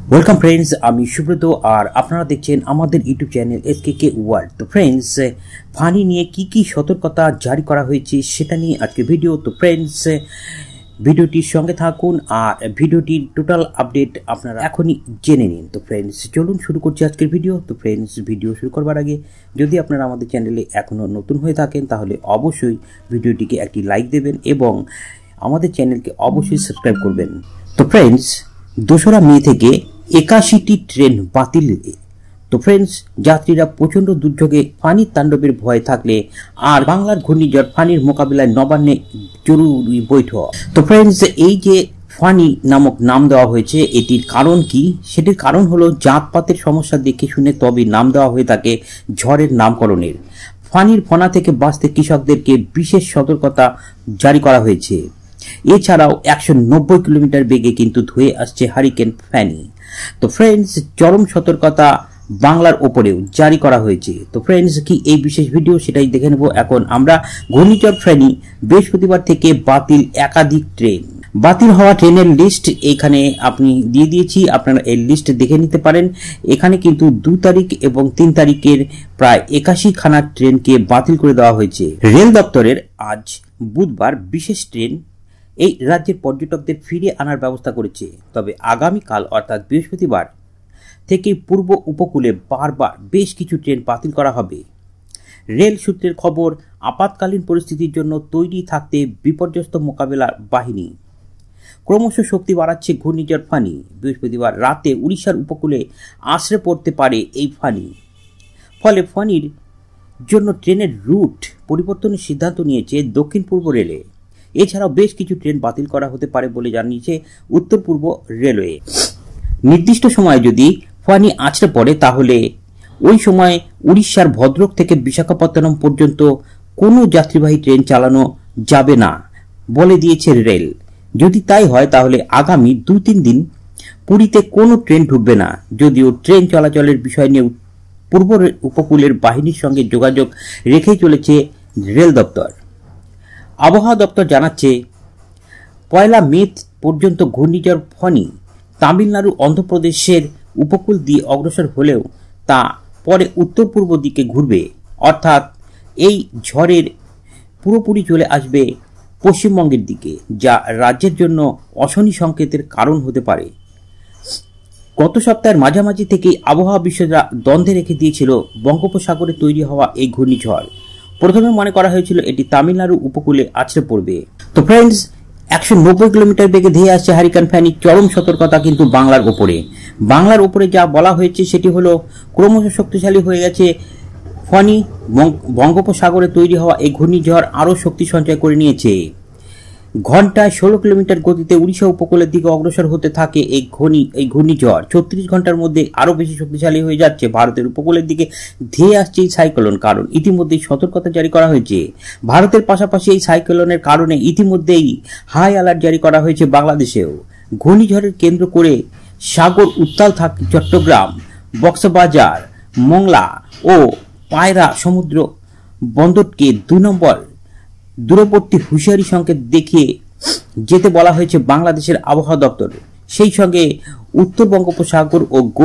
Welcome friends, আমি সুব্রত আর আপনারা দেখছেন আমাদের ইউটিউব চ্যানেল এসকেকে ওয়ার্ল্ড। তো ফ্রেন্ডস, ফানি নিয়ে কি সতর্কতা জারি করা হয়েছে সেটা নিয়ে আজকে ভিডিও। তো ফ্রেন্ডস, ভিডিওটির সঙ্গে থাকুন আর ভিডিওটির টোটাল আপডেট আপনারা এখনই জেনে নিন। তো ফ্রেন্ডস, চলুন শুরু করছি আজকের ভিডিও। তো ফ্রেন্ডস, ভিডিও শুরু করবার আগে যদি আপনারা আমাদের চ্যানেলে এখনও নতুন হয়ে থাকেন তাহলে অবশ্যই ভিডিওটিকে একটি লাইক দেবেন এবং আমাদের চ্যানেলকে অবশ্যই সাবস্ক্রাইব করবেন। তো ফ্রেন্ডস, 2রা মে থেকে 81টি ট্রেন বাতিল। তো ফ্রেন্ডস, যাত্রীরা প্রচণ্ড দুর্যোগে ফানির তাণ্ডবের ভয় থাকলে আর বাংলার ঘূর্ণিঝড় ফানির মোকাবিলায় নবান্নে জরুরি বৈঠক। তো ফ্রেন্ডস, এই যে ফানি নামক নাম দেওয়া হয়েছে এটির কারণ কি? সেটির কারণ হলো জাতপাতের সমস্যা দেখে শুনে তবে নাম দেওয়া হয়ে থাকে ঝড়ের নামকরণের। ফানির ফনা থেকে বাঁচতে কৃষকদেরকে বিশেষ সতর্কতা জারি করা হয়েছে। এছাড়াও 190 কিলোমিটার বেগে কিন্তু ধুয়ে আসছে হারিকেন ফ্যানি। তো ফ্রেন্ডস, চরম সতর্কতা বাংলার ওপরেও জারি করা হয়েছে। তো ফ্রেন্ডস, কি এই বিশেষ ভিডিও সেটাই দেখে নেব এখন আমরা। ঘূর্ণিঝড় ফ্যানি বৃহস্পতিবার থেকে বাতিল, একাধিক ট্রেন বাতিল হওয়া ট্রেনের লিস্ট এখানে আপনি দিয়ে দিয়েছি, আপনারা এই লিস্ট দেখে নিতে পারেন। এখানে কিন্তু 2 তারিখ এবং 3 তারিখের প্রায় 81 খানা ট্রেনকে বাতিল করে দেওয়া হয়েছে। রেল দপ্তরের আজ বুধবার বিশেষ ট্রেন এই রাজ্যের পর্যটকদের ফিরিয়ে আনার ব্যবস্থা করেছে। তবে আগামীকাল অর্থাৎ বৃহস্পতিবার থেকে পূর্ব উপকূলে বারবার বেশ কিছু ট্রেন বাতিল করা হবে। রেল সূত্রের খবর, আপাতকালীন পরিস্থিতির জন্য তৈরি থাকতে বিপর্যস্ত মোকাবেলা বাহিনী। ক্রমশ শক্তি বাড়াচ্ছে ঘূর্ণিঝড় ফানি। বৃহস্পতিবার রাতে উড়িষ্যার উপকূলে আছড়ে পড়তে পারে এই ফানি। ফলে ফানির জন্য ট্রেনের রুট পরিবর্তনের সিদ্ধান্ত নিয়েছে দক্ষিণ পূর্ব রেলে। এছাড়াও বেশ কিছু ট্রেন বাতিল করা হতে পারে বলে জানিয়েছে উত্তর পূর্ব রেলওয়ে। নির্দিষ্ট সময়ে যদি ফানি আছড়ে পড়ে তাহলে ওই সময় উড়িষ্যার ভদ্রক থেকে বিশাখাপত্তনম পর্যন্ত কোনো যাত্রীবাহী ট্রেন চালানো যাবে না বলে দিয়েছে রেল। যদি তাই হয় তাহলে আগামী 2-3 দিন পুরীতে কোনো ট্রেন ঢুকবে না। যদিও ট্রেন চলাচলের বিষয় নিয়ে পূর্ব উপকূলের বাহিনীর সঙ্গে যোগাযোগ রেখেই চলেছে রেল দপ্তর। আবহাওয়া দপ্তর জানাচ্ছে 1 মে পর্যন্ত ঘূর্ণিঝড় ফনি তামিলনাড়ু, অন্ধ্রপ্রদেশের উপকূল দিয়ে অগ্রসর হলেও তা পরে উত্তর পূর্ব দিকে ঘুরবে, অর্থাৎ এই ঝড়ের পুরোপুরি চলে আসবে পশ্চিমবঙ্গের দিকে, যা রাজ্যের জন্য অশনি সংকেতের কারণ হতে পারে। গত সপ্তাহের মাঝামাঝি থেকেই আবহাওয়া বিশেষজ্ঞরা দ্বন্দ্বে রেখে দিয়েছিল বঙ্গোপসাগরে তৈরি হওয়া এই ঘূর্ণিঝড়। প্রথমে মনে করা হয়েছিল এটি তামিলনাড়ু উপকূলে আছড়ে পড়বে। তো ফ্রেন্ডস, 190 কিলোমিটার বেগে ধেয়ে আসছে হারিকেন ফ্যানি। চরম সতর্কতা কিন্তু বাংলার ওপরে যা বলা হয়েছে সেটি হলো ক্রমশ শক্তিশালী হয়ে গেছে ফনি। বঙ্গোপসাগরে তৈরি হওয়া এই ঘূর্ণিঝড় আরও শক্তি সঞ্চয় করে নিয়েছে। ঘন্টায় 16 কিলোমিটার গতিতে উড়িষ্যা উপকূলের দিকে অগ্রসর হতে থাকে এই ঘূর্ণিঝড় 36 ঘন্টার মধ্যে আরো বেশি শক্তিশালী হয়ে যাচ্ছে। ভারতের উপকূলের দিকে ধেয়ে আসছে এই সাইক্লোন, কারণ ইতিমধ্যেই সতর্কতা জারি করা হয়েছে। ভারতের পাশাপাশি এই সাইক্লোনের কারণে ইতিমধ্যেই হাই অ্যালার্ট জারি করা হয়েছে বাংলাদেশেও। ঘূর্ণিঝড়ের কেন্দ্র করে সাগর উত্তাল থাকে চট্টগ্রাম, কক্সবাজার, মংলা ও পায়রা সমুদ্র বন্দরকে 2 নম্বর দূরবর্তী হুঁশিয়ারি সংকেত দেখিয়ে যেতে বলা হয়েছে বাংলাদেশের আবহাওয়া দপ্তর। সেই সঙ্গে উত্তর বঙ্গোপসাগর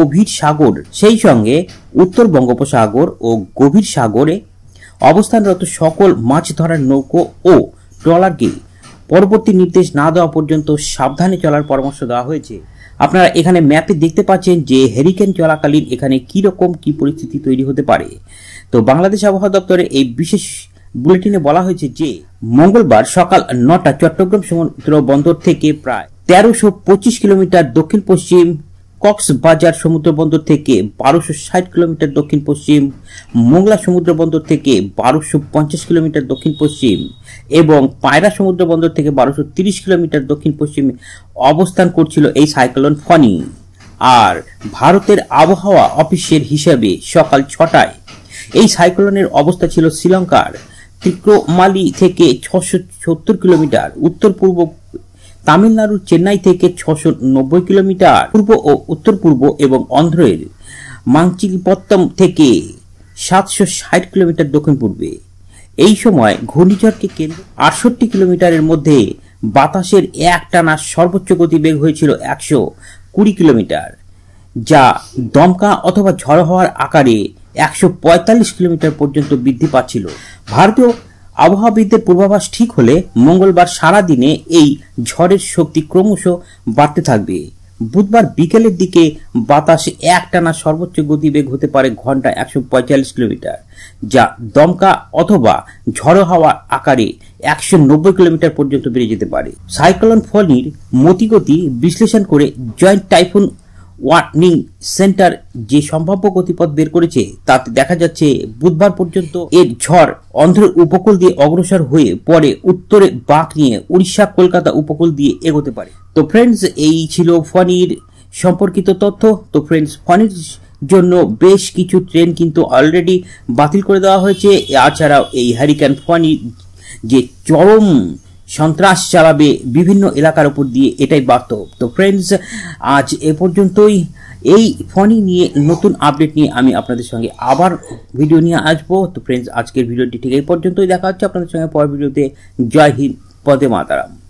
ও গভীর সাগরে অবস্থানরত সকল মাছ ধরার নৌকো ও ট্রলারকে পরবর্তী নির্দেশ না দেওয়া পর্যন্ত সাবধানে চলার পরামর্শ দেওয়া হয়েছে। আপনারা এখানে ম্যাপে দেখতে পাচ্ছেন যে হ্যারিকেন চলাকালীন এখানে কি পরিস্থিতি তৈরি হতে পারে। তো বাংলাদেশ আবহাওয়া দপ্তরের এই বিশেষ বুলেটিনে বলা হয়েছে যে মঙ্গলবার সকাল 9টা চট্টগ্রাম সমুদ্র বন্দর থেকে প্রায় 1325 কিলোমিটার দক্ষিণ পশ্চিম, কক্সবাজার সমুদ্র বন্দর থেকে 1260 কিলোমিটার দক্ষিণ পশ্চিম, মোংলা সমুদ্র বন্দর থেকে 1250 কিলোমিটার দক্ষিণ পশ্চিম এবং পায়রা সমুদ্র বন্দর থেকে 1230 কিলোমিটার দক্ষিণ পশ্চিমে অবস্থান করছিল এই সাইক্লোন ফনি। আর ভারতের আবহাওয়া অফিসের হিসাবে সকাল 6টায় এই সাইক্লোনের অবস্থা ছিল শ্রীলঙ্কার ত্রিকোমালি থেকে 670 কিলোমিটার উত্তর পূর্ব, তামিলনাড়ুর চেন্নাই থেকে 690 কিলোমিটার পূর্ব ও উত্তর পূর্ব এবং অন্ধ্রের মাংচিলিপত্তম থেকে 760 কিলোমিটার দক্ষিণ পূর্বে। এই সময় ঘূর্ণিঝড়কে কেন্দ্র 68 কিলোমিটারের মধ্যে বাতাসের একটানা সর্বোচ্চ গতিবেগ হয়েছিল 120 কিলোমিটার। যা দমকা অথবা ঝড় হওয়ার আকারে 145 কিলোমিটার পর্যন্ত বৃদ্ধি পাচ্ছিল। ভারতীয় আবহাওয়াবিদদের পূর্বাভাস ঠিক হলে মঙ্গলবার সারা দিনে এই ঝড়ের শক্তি ক্রমশ বাড়তে থাকবে। বুধবার বিকেলের দিকে বাতাস একটানা সর্বোচ্চ গতিবেগ হতে পারে ঘন্টায় 145 কিলোমিটার, যা দমকা অথবা ঝড়ো হাওয়ার আকারে 190 কিলোমিটার পর্যন্ত বেড়ে যেতে পারে। সাইক্লোন ফনির মতিগতি বিশ্লেষণ করে জয়েন্ট টাইফুন ওয়ার্নিং সেন্টার যে সম্ভাব্য গতিপথ বের করেছে তাতে দেখা যাচ্ছে বুধবার পর্যন্ত এর ঝড় অন্ধ্রের উপকূল দিয়ে অগ্রসর হয়ে পরে উত্তরে বাঁক নিয়ে উড়িষ্যা কলকাতা উপকূল দিয়ে এগোতে পারে। তো ফ্রেন্ডস, এই ছিল ফনির সম্পর্কিত তথ্য। তো ফ্রেন্ডস, ফনির জন্য বেশ কিছু ট্রেন কিন্তু অলরেডি বাতিল করে দেওয়া হয়েছে। এছাড়াও এই হ্যারিকেন ফনি যে চরম সন্ত্রাস চালাবে বিভিন্ন এলাকার উপর দিয়ে, এটাই বাস্তব। তো ফ্রেন্ডস, আজ এ পর্যন্তই। এই ফনি নিয়ে নতুন আপডেট নিয়ে আমি আপনাদের সঙ্গে আবার ভিডিও নিয়ে আসবো। তো ফ্রেন্ডস, আজকের ভিডিওটি ঠিক এই পর্যন্তই। দেখা হচ্ছে আপনাদের সঙ্গে পরের ভিডিওতে। জয় হিন্দ, বন্দে মাতরম।